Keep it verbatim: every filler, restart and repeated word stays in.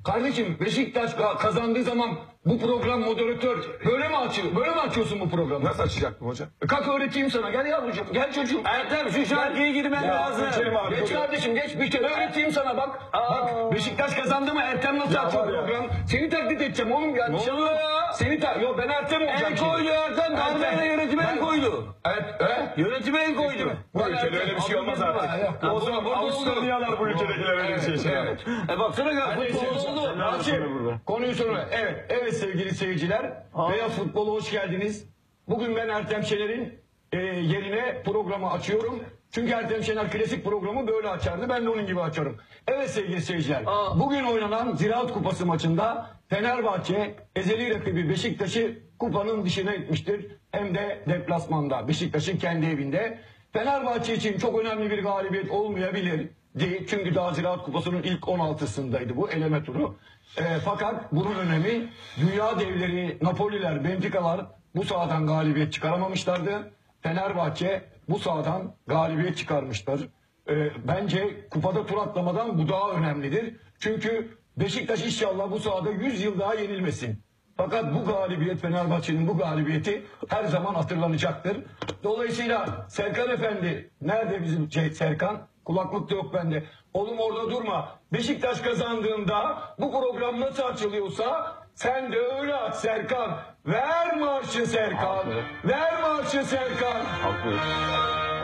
Kardeşim Beşiktaş ka- kazandığı zaman bu program moderatör böyle mi açıyor? Böyle mi açıyorsun bu programı? Nasıl açacaktım hocam? E, Kalk öğreteyim sana. Gel yavrucuğum. Gel çocuğum. Ertem şu şarkıya girmen Ya, lazım. geçelim abi. Geç kardeşim geç bir kere öğreteyim sana bak. Bak Beşiktaş kazandı mı Ertem nasıl açıyor var ya. program? Seni taklit edeceğim oğlum ya. Ne oluyor ya? Seni ta Yo ben Ertem olacağım El şimdi. koydu Ertem. Darbeyle yönetime el koydu. Evet. He? Yönetime el koydu. Bu ülkede öyle bir şey olmaz artık. O zaman burada Avustralyalar bu ülkedekiler öyle bir şey şey. Evet. E baksana gel. Neyse, Futbol oldu. Rasim, konuyu sonra. Evet, evet sevgili seyirciler. Veya futbola hoş geldiniz. Bugün ben Ertem Şener'in e, yerine programı açıyorum. Çünkü Ertem Şener klasik programı böyle açardı. Ben de onun gibi açarım. Evet sevgili seyirciler. Aa. Bugün oynanan Ziraat Kupası maçında Fenerbahçe ezeli rakibi Beşiktaş'ı kupanın dışına etmiştir. Hem de deplasmanda. Beşiktaş'ın kendi evinde. Fenerbahçe için çok önemli bir galibiyet olmayabilir. Değil. Çünkü daha Ziraat Kupası'nın ilk on altısındaydı bu eleme turu. E, fakat bunun önemi dünya devleri Napoliler, Benfica'lar bu sahadan galibiyet çıkaramamışlardı. Fenerbahçe bu sahadan galibiyet çıkarmışlar. E, bence kupada tur atlamadan bu daha önemlidir. Çünkü Beşiktaş inşallah bu sahada yüz yıl daha yenilmesin. Fakat bu galibiyet Fenerbahçe'nin bu galibiyeti her zaman hatırlanacaktır. Dolayısıyla Serkan Efendi nerede bizim şey Serkan? Kulaklık da yok bende. Oğlum orada durma. Beşiktaş kazandığında bu program nasıl açılıyorsa sen de öyle aç Serkan. Ver marşı Serkan. Ver marşı Serkan. Haklı.